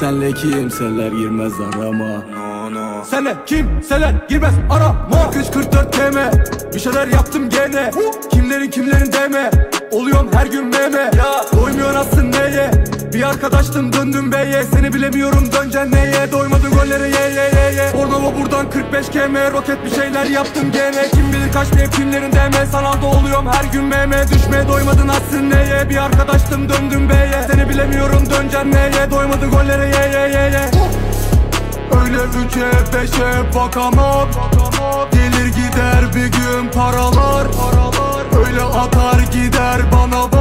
Senle kimseler girmez arama. Senle kimseler girmez arama. Kış 44 km, bir şeyler yaptım gene. Kimlerin deme, oluyorum her gün meme. Doymuyor aslın neye, bir arkadaştım döndüm beye. Seni bilemiyorum döneceksin neye, doymadın gollere ye. Bornova buradan 45 km, roket bir şeyler yaptım gene. Kim bilir kaç diye kimlerin deme, sanalda oluyorum her gün meme. Düşmeye doymadın aslın neye, bir arkadaştım döndüm beye. Seni bilemiyorum döneceksin neye, doymadın gollere ye. Öyle 3'e 5'e bakamam. Gelir gider bir gün paralar. Öyle atar gider bana